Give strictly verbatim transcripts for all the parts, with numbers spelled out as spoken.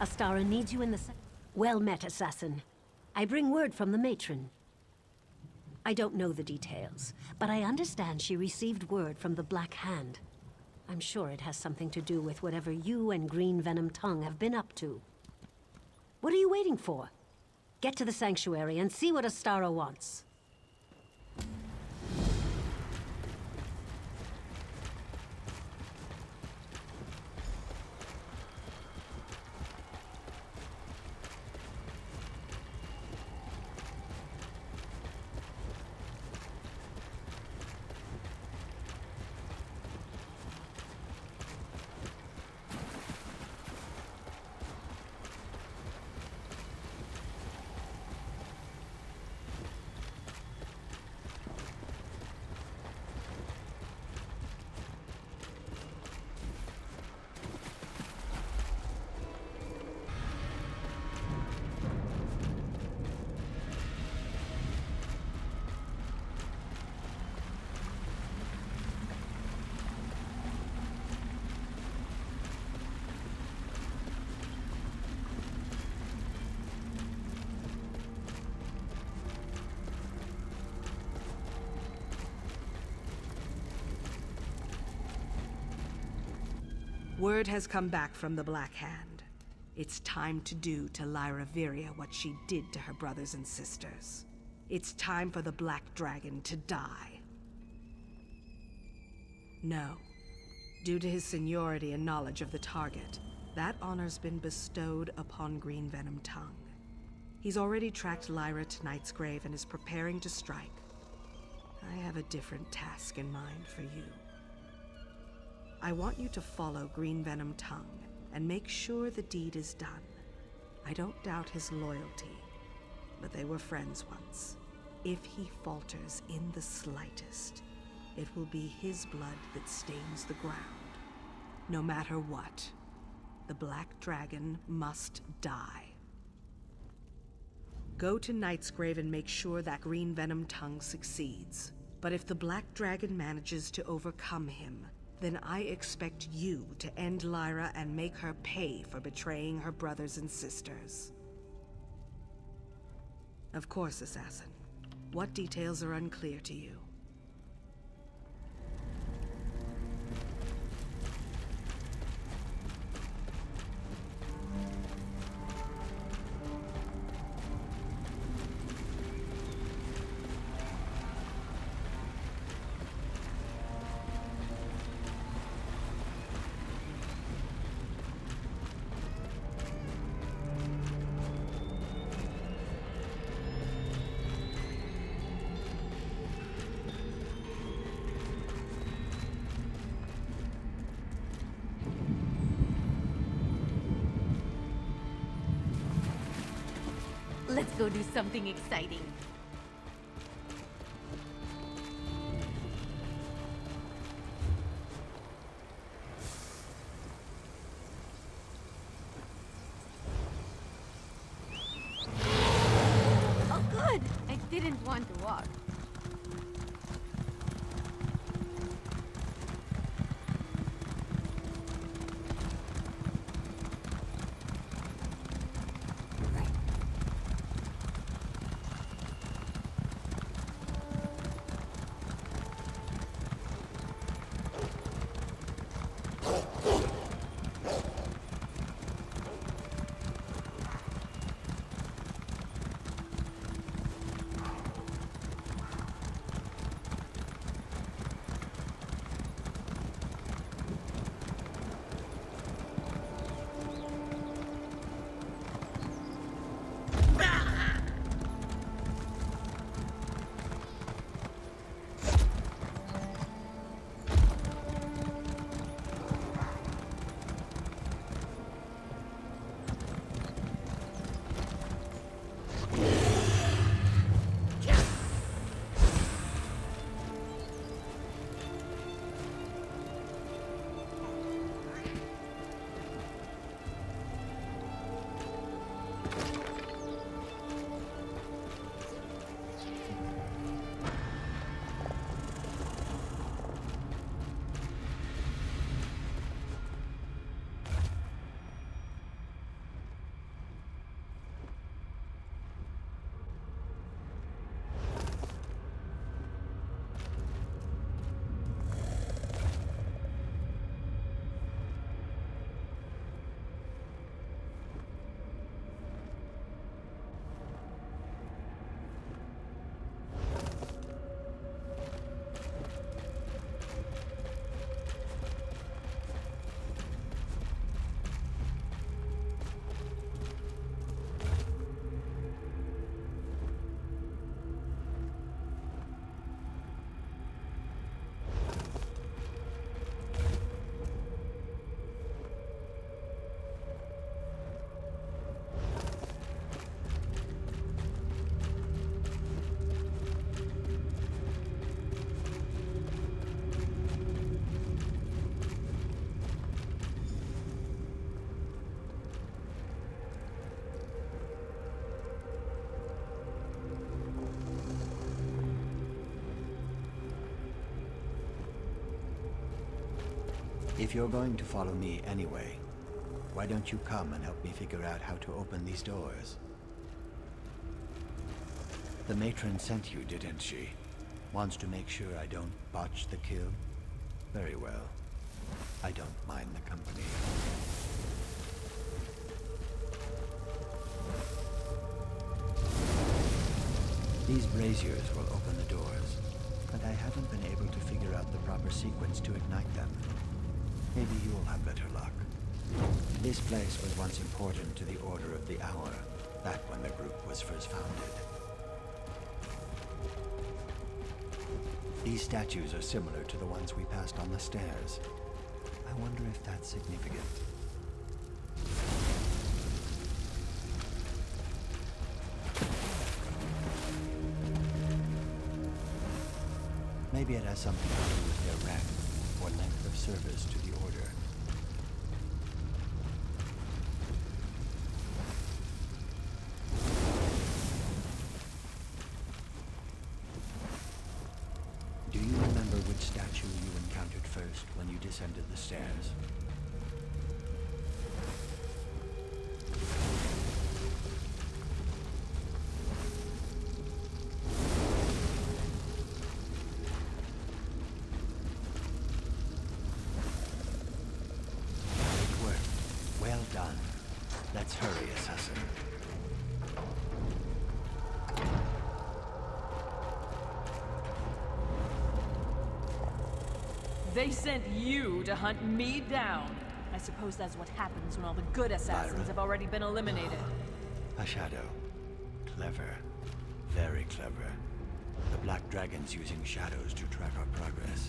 Astara needs you in the... Well met, assassin. I bring word from the matron. I don't know the details, but I understand she received word from the Black Hand. I'm sure it has something to do with whatever you and Green Venom Tongue have been up to. What are you waiting for? Get to the sanctuary and see what Astara wants. Word has come back from the Black Hand. It's time to do to Lyra Viria what she did to her brothers and sisters. It's time for the Black Dragon to die. No. Due to his seniority and knowledge of the target, that honor's been bestowed upon Green Venom Tongue. He's already tracked Lyra to Knightsgrave and is preparing to strike. I have a different task in mind for you. I want you to follow Green Venom Tongue and make sure the deed is done. I don't doubt his loyalty, but they were friends once. If he falters in the slightest, it will be his blood that stains the ground. No matter what, the Black Dragon must die. Go to Knightsgrave and make sure that Green Venom Tongue succeeds. But if the Black Dragon manages to overcome him, then I expect you to end Lyra and make her pay for betraying her brothers and sisters. Of course, Assassin. What details are unclear to you? Let's go do something exciting. Oh, good! I didn't want to walk. If you're going to follow me anyway, why don't you come and help me figure out how to open these doors? The matron sent you, didn't she? Wants to make sure I don't botch the kill? Very well. I don't mind the company. These braziers will open the doors, but I haven't been able to figure out the proper sequence to ignite them. Maybe you'll have better luck. This place was once important to the Order of the Hour, back when the group was first founded. These statues are similar to the ones we passed on the stairs. I wonder if that's significant. Maybe it has something to do with their rank or length of service to the Order. Do you remember which statue you encountered first when you descended the stairs? Let's hurry, assassin. They sent you to hunt me down. I suppose that's what happens when all the good assassins Lyra. have already been eliminated. A shadow. Clever. Very clever. The Black Dragon's using shadows to track our progress.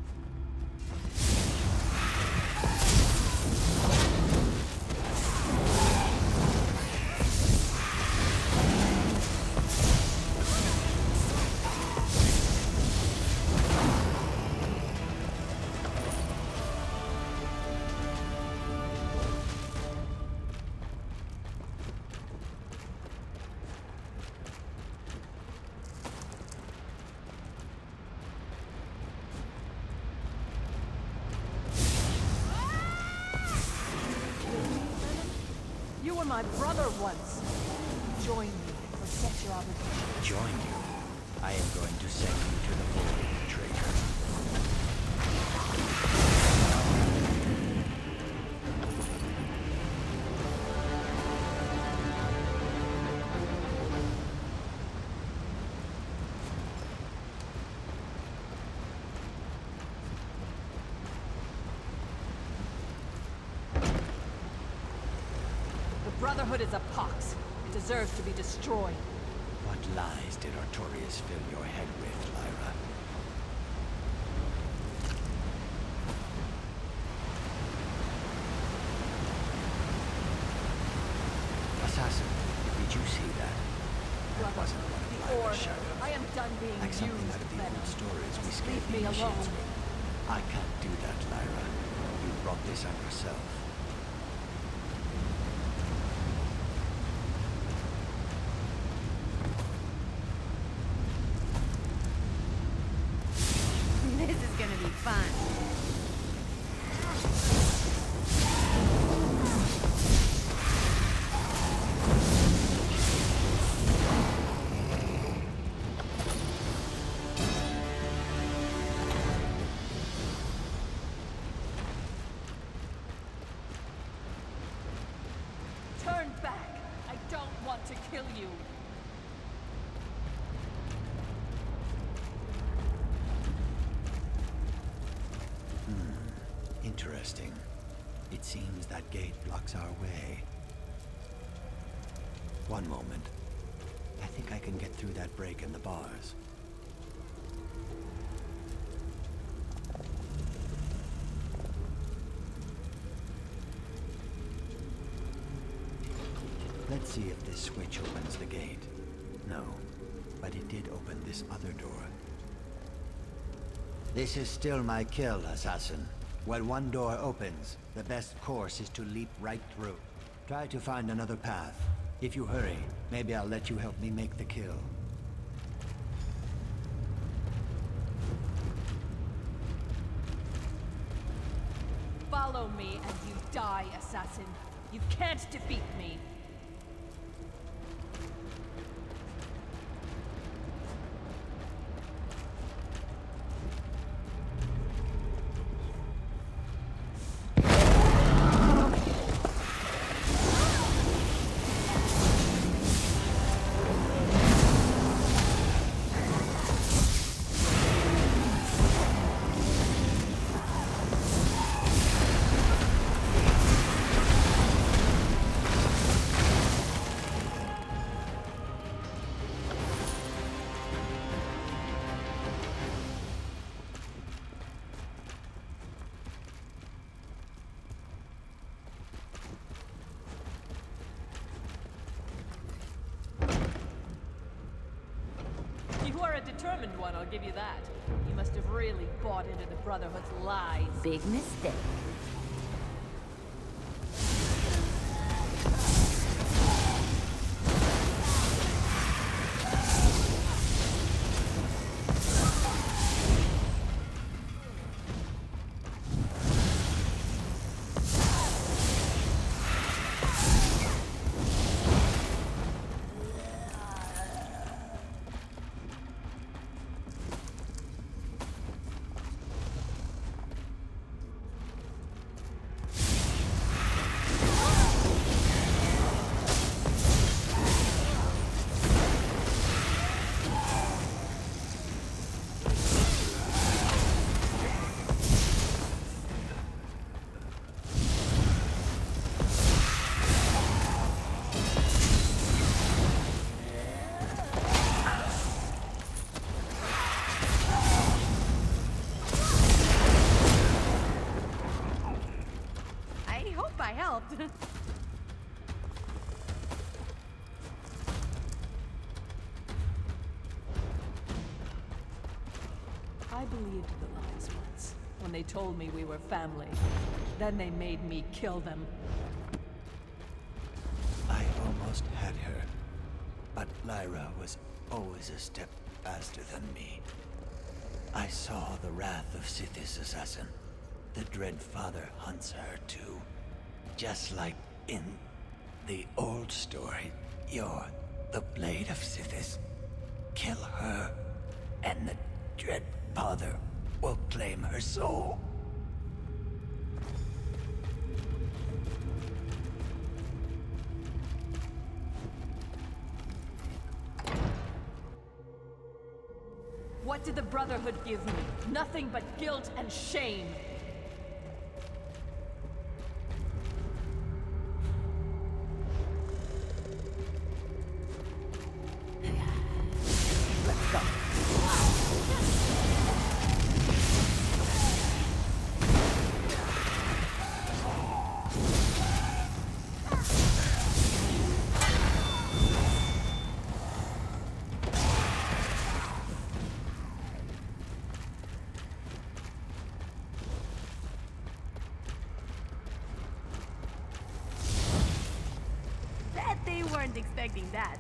You were my brother once. Join me and forget your obligation. Join you? I am going to send you to the void, traitor. The Brotherhood is a pox. It deserves to be destroyed. What lies did Artorias fill your head with, Lyra? Assassin, did you see that? That wasn't one of The Lyra's Order. shadows. I am done being Like something used, out of the Venom. old stories we Just scared leave the me initiates alone. with. I can't do that, Lyra. You brought this on yourself. This is gonna be fun. Turn back! I don't want to kill you! Interesting. It seems that gate blocks our way. One moment. I think I can get through that break in the bars. Let's see if this switch opens the gate. No, but it did open this other door. This is still my kill, assassin. When one door opens, the best course is to leap right through. Try to find another path. If you hurry, maybe I'll let you help me make the kill. Follow me and you die, assassin. You can't defeat me. You are a determined one, I'll give you that. You must have really bought into the Brotherhood's lies. Big mistake. I helped. I believed the lies once, when they told me we were family. Then they made me kill them. I almost had her, but Lyra was always a step faster than me. I saw the wrath of Sithis' assassin. The Dread Father hunts her too. Just like in the old story, you're the Blade of Sithis. Kill her, and the Dread Father will claim her soul. What did the Brotherhood give me? Nothing but guilt and shame. Let's go. Bet they weren't expecting that.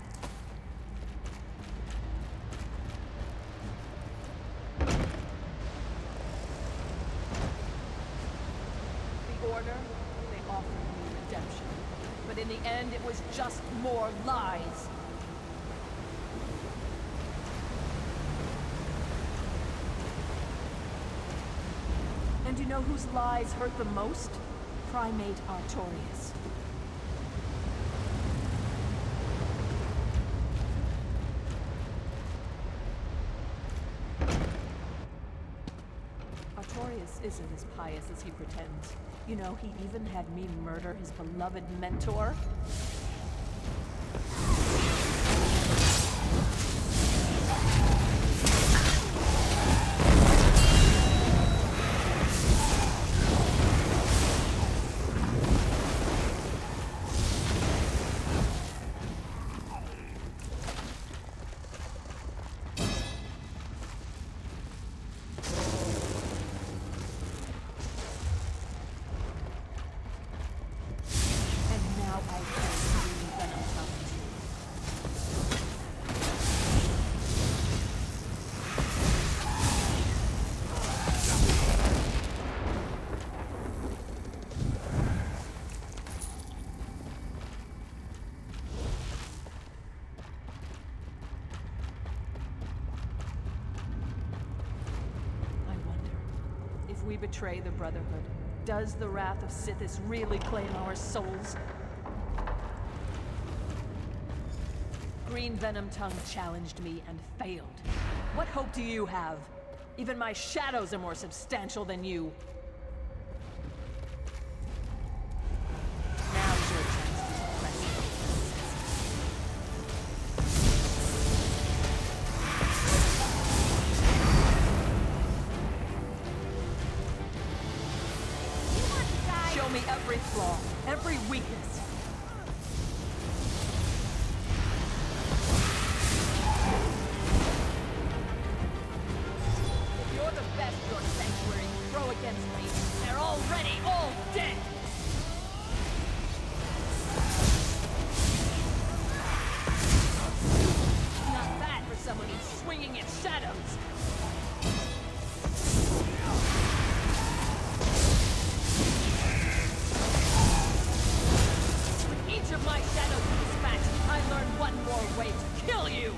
The Order, they offered me redemption. But in the end, it was just more lies. And you know whose lies hurt the most? Primate Artorias. Artorias isn't as pious as he pretends. You know, he even had me murder his beloved mentor. And now I If we betray the Brotherhood, does the Wrath of Sithis really claim our souls? Green Venom Tongue challenged me and failed. What hope do you have? Even my shadows are more substantial than you. Now's your chance to impress me. You want to die? Show me every flaw, every weakness. If you're the best your sanctuary can throw against me, they're already all dead! Not bad for someone who's swinging its shadows. With each of my shadows dispatched, I learned one more way to kill you!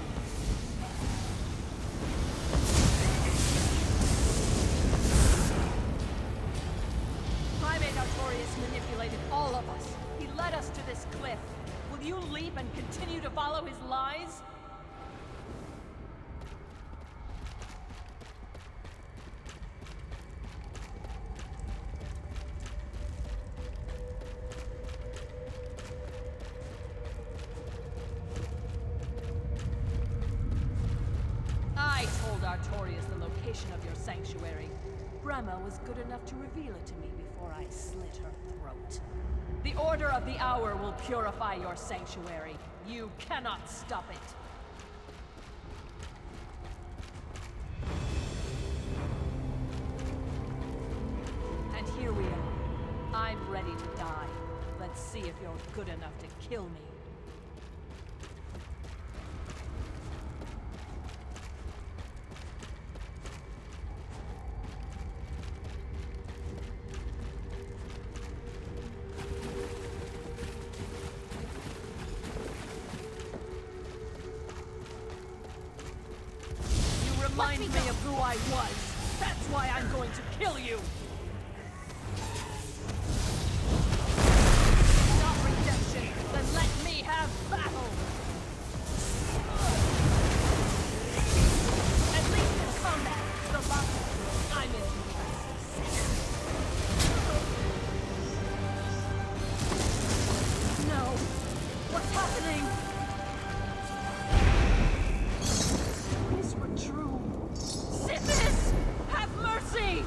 Primate Artorias manipulated all of us. He led us to this cliff. Will you leap and continue to follow his lies? I told Artorias the location of your sanctuary. Brema was good enough to reveal it to me before I slit her throat. The Order of the Hour will purify your sanctuary. You cannot stop it. And here we are. I'm ready to die. Let's see if you're good enough to kill me. You remind me of who I was. That's why I'm going to kill you. Not redemption, then let me have battle. At least in combat, the battle I'm in. No. What's happening? These were true. Sithis! Have mercy!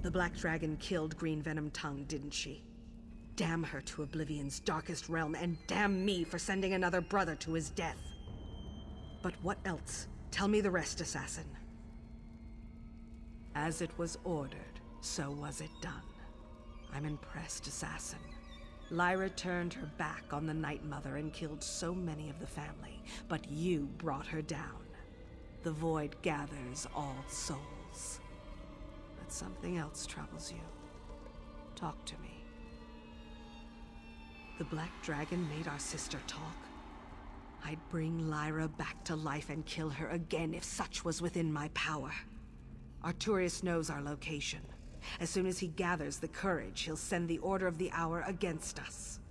The Black Dragon killed Green Venom Tongue, didn't she? Damn her to Oblivion's darkest realm, and damn me for sending another brother to his death. But what else? Tell me the rest, Assassin. As it was ordered, so was it done. I'm impressed, Assassin. Lyra turned her back on the Night Mother and killed so many of the family, but you brought her down. The Void gathers all souls. But something else troubles you. Talk to me. The Black Dragon made our sister talk. I'd bring Lyra back to life and kill her again if such was within my power. Artorius knows our location. As soon as he gathers the courage, he'll send the Order of the Hour against us.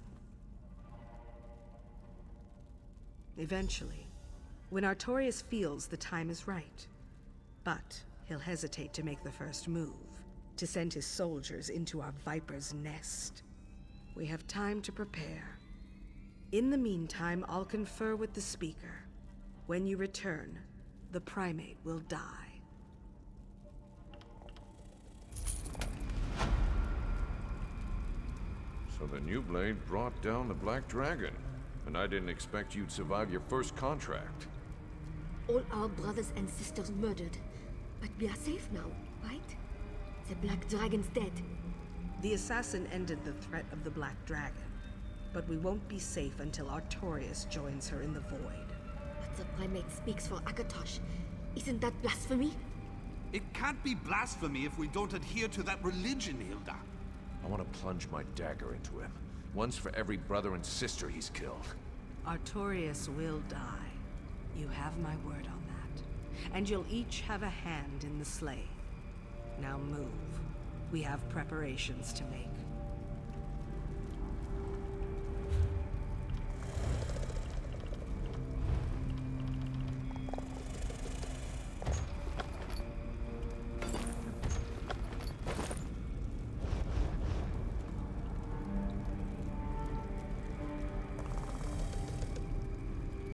Eventually, when Artorius feels the time is right. But he'll hesitate to make the first move, to send his soldiers into our Viper's nest. We have time to prepare. In the meantime, I'll confer with the Speaker. When you return, the Primate will die. So the New Blade brought down the Black Dragon, and I didn't expect you'd survive your first contract. All our brothers and sisters murdered. But we are safe now, right? The Black Dragon's dead. The assassin ended the threat of the Black Dragon, but we won't be safe until Artorius joins her in the Void. But the Primate speaks for Akatosh. Isn't that blasphemy? It can't be blasphemy if we don't adhere to that religion, Hilda. I want to plunge my dagger into him. Once for every brother and sister he's killed. Artorius will die. You have my word on that. And you'll each have a hand in the slaying. Now move. We have preparations to make.